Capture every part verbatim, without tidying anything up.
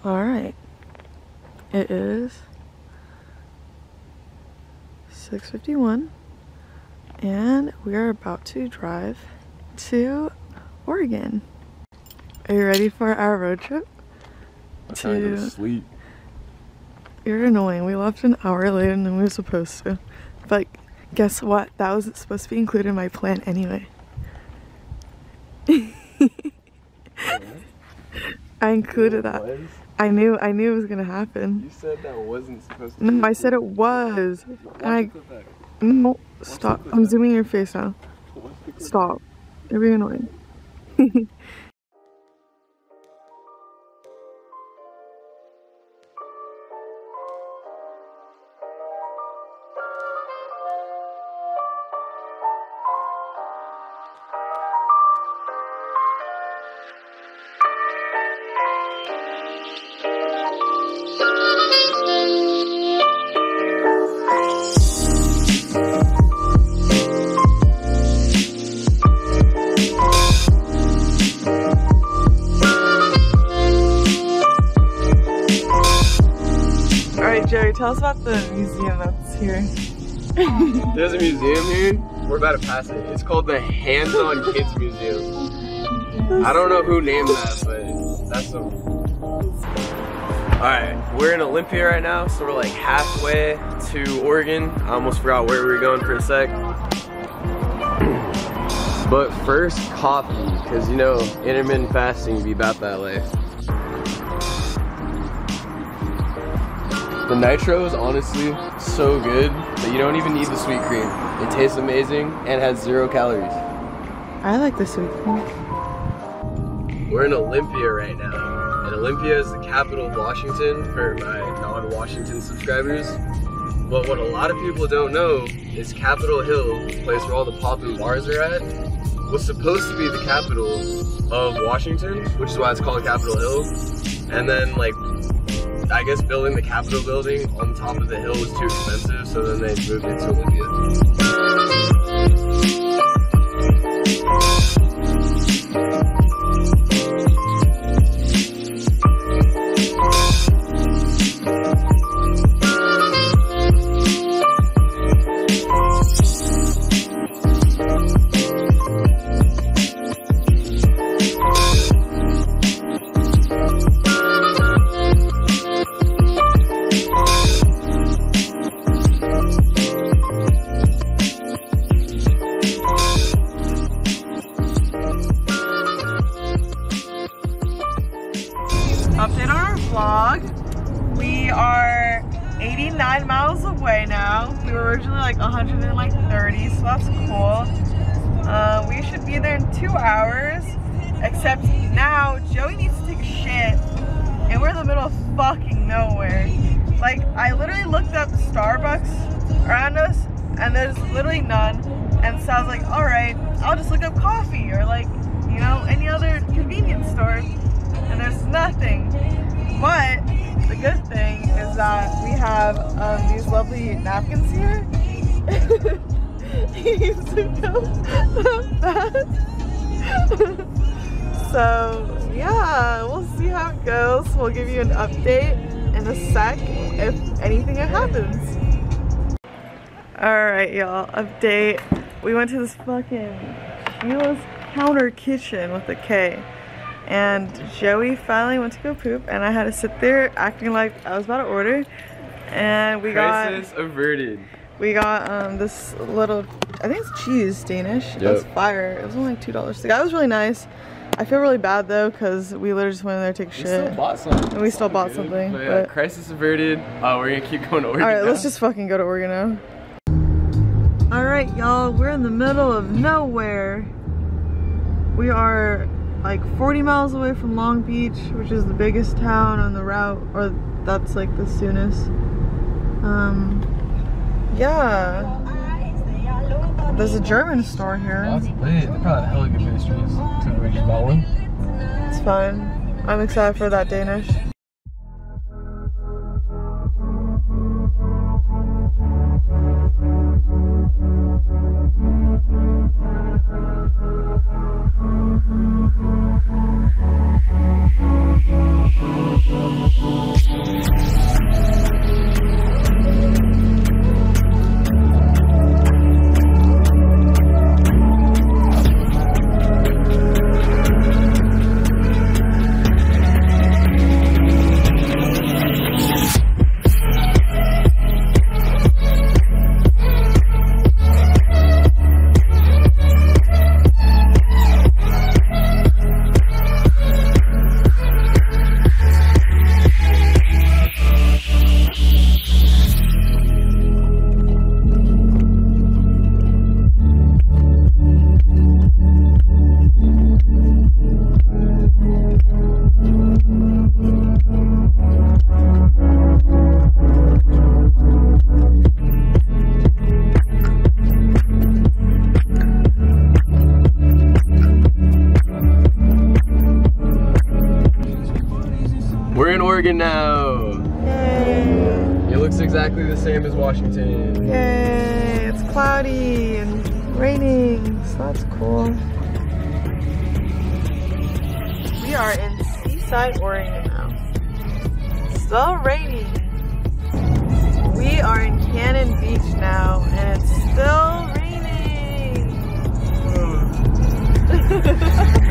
Alright. It is six fifty-one and we are about to drive to Oregon. Are you ready for our road trip? I'm trying to go to sleep. You're annoying. We left an hour later than we were supposed to. But guess what? That was supposed to be included in my plan anyway. I included that. Was? I knew I knew it was gonna happen. You said that wasn't supposed to. No, I said it was. I no stop. I'm zooming in your face now. Stop. You're being annoying. Jerry, tell us about the museum that's here. There's a museum here. We're about to pass it. It's called the Hands-On Kids Museum. I don't know who named that, but that's the... Alright, we're in Olympia right now, so we're like halfway to Oregon. I almost forgot where we were going for a sec. But first, coffee, because you know, intermittent fasting be about that life. The nitro is honestly so good that you don't even need the sweet cream. It tastes amazing and has zero calories. I like the sweet cream. We're in Olympia right now. And Olympia is the capital of Washington for my non-Washington subscribers. But what a lot of people don't know is Capitol Hill, the place where all the poppin' bars are at, was supposed to be the capital of Washington, which is why it's called Capitol Hill. And then like, I guess building the Capitol building on top of the hill was too expensive, so then they moved it to Olympia. Update on our vlog. We are eighty-nine miles away now. We were originally like one hundred thirty, so that's cool. Uh, we should be there in two hours. Except now Joey needs to take a shit, and we're in the middle of fucking nowhere. Like, I literally looked up Starbucks around us, and there's literally none. And so I was like, all right, I'll just look up coffee or like, you know, any other convenience store. And there's nothing. But the good thing is that we have um, these lovely napkins here. He needs to go fast. So yeah, we'll see how it goes. We'll give you an update in a sec if anything happens. Alright y'all, update. We went to this fucking Sheila's Counter Kitchen with a K. And Joey finally went to go poop, and I had to sit there acting like I was about to order. And we got crisis averted. We got um this little, I think it's cheese Danish. Yep. It was fire. It was only like two dollars. The guy was really nice. I feel really bad though because we literally just went in there to take a shit. We still bought something. And we still bought good. something. But yeah, but... crisis averted. Uh, we're gonna keep going to Oregon. All right, now. let's just fucking go to Oregon now. All right, y'all, we're in the middle of nowhere. We are like forty miles away from Long Beach, which is the biggest town on the route, or that's like the soonest. Um, yeah. There's a German store here. Oh, that's lit. They probably have hella good pastries. So we just bought one. It's fun. I'm excited for that Danish. Oregon now. Yay. It looks exactly the same as Washington. Yay, it's cloudy and raining, so that's cool. We are in Seaside, Oregon now. Still raining. We are in Cannon Beach now, and it's still raining.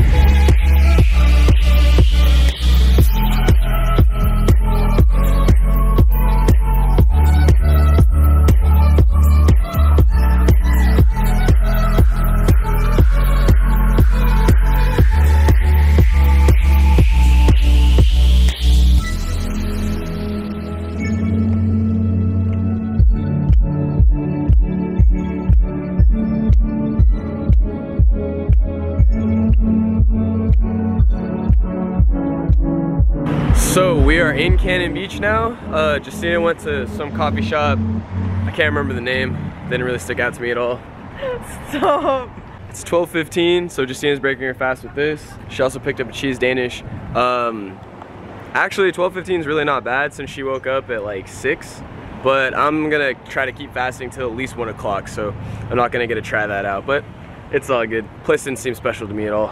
So we are in Cannon Beach now. Uh, Justina went to some coffee shop. I can't remember the name. Didn't really stick out to me at all. Stop. It's twelve fifteen, so Justina's breaking her fast with this. She also picked up a cheese Danish. Um, actually, twelve fifteen is really not bad since she woke up at like six. But I'm gonna try to keep fasting till at least one o'clock, so I'm not gonna get to try that out. But it's all good. Place didn't seem special to me at all.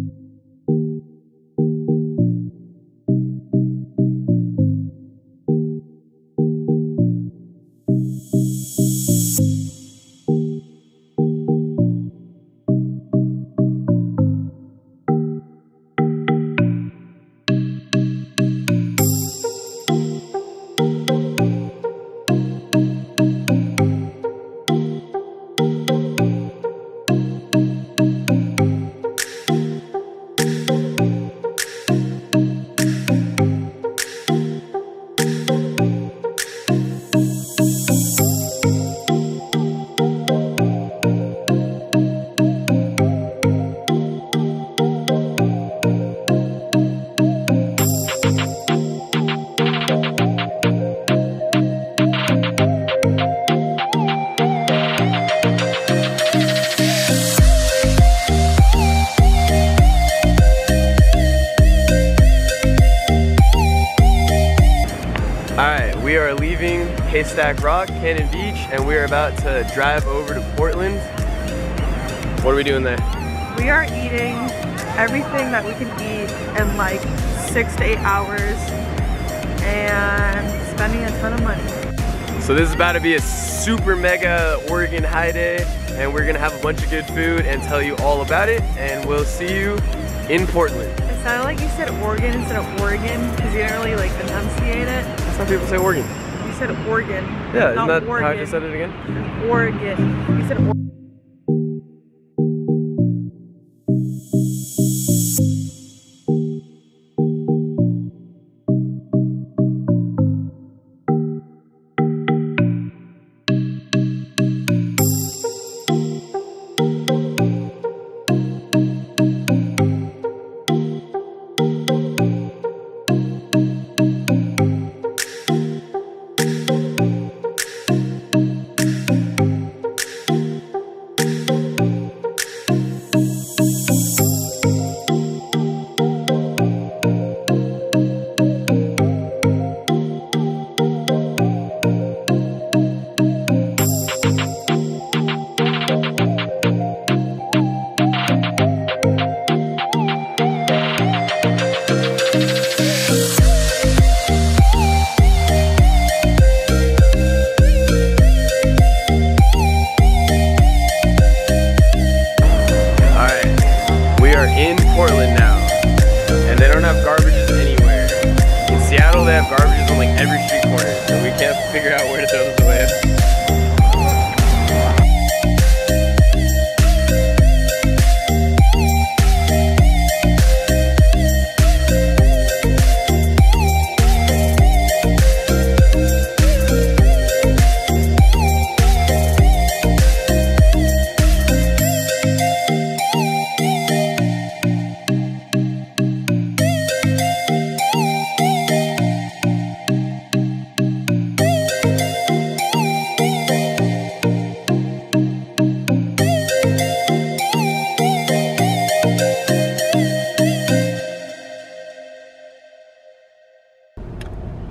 We are leaving Haystack Rock, Cannon Beach, and we are about to drive over to Portland. What are we doing there? We are eating everything that we can eat in like six to eight hours and spending a ton of money. So this is about to be a super mega Oregon high day, and we're gonna have a bunch of good food and tell you all about it, and we'll see you in Portland. It sounded like you said Oregon instead of Oregon because you didn't really like enunciate it. That's how people say Oregon. You said Oregon. Yeah, isn't not that Oregon. how I just said it again? Oregon. You said Oregon.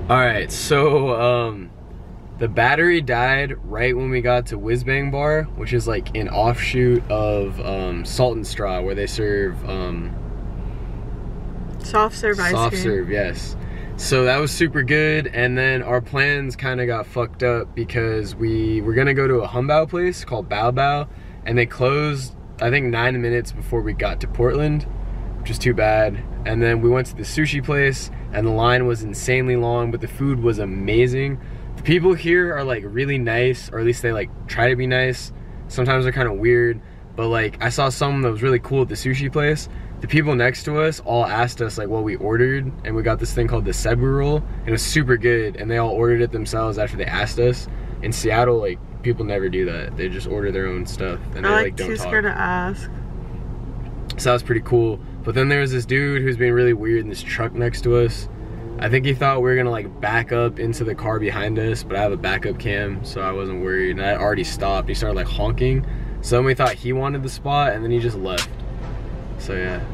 Alright, so um, the battery died right when we got to Wiz Bang Bar, which is like an offshoot of um, Salt and Straw, where they serve um, soft serve ice cream. Soft serve, yes. So that was super good, and then our plans kind of got fucked up because we were gonna go to a humbao place called Bao Bao, and they closed, I think, nine minutes before we got to Portland, which is too bad. And then we went to the sushi place, and the line was insanely long, but the food was amazing. The people here are like really nice, or at least they like try to be nice. Sometimes they're kind of weird, but like I saw someone that was really cool at the sushi place. The people next to us all asked us like what we ordered, and we got this thing called the Cebu roll. It was super good, and they all ordered it themselves after they asked us. In Seattle, like, people never do that. They just order their own stuff, and they I like, like don't too talk. scared to ask. So that was pretty cool. But then there was this dude who's being really weird in this truck next to us. I think he thought we were gonna like back up into the car behind us, but I have a backup cam, so I wasn't worried. And I already stopped. He started like honking. So then we thought he wanted the spot, and then he just left. So yeah.